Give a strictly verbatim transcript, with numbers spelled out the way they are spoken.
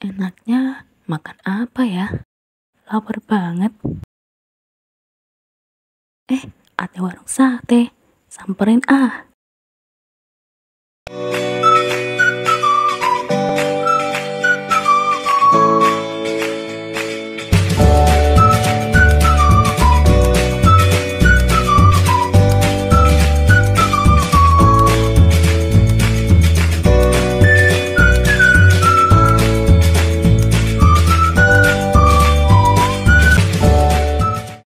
Enaknya makan apa ya? Lapar banget. Eh, ada warung sate. Samperin ah.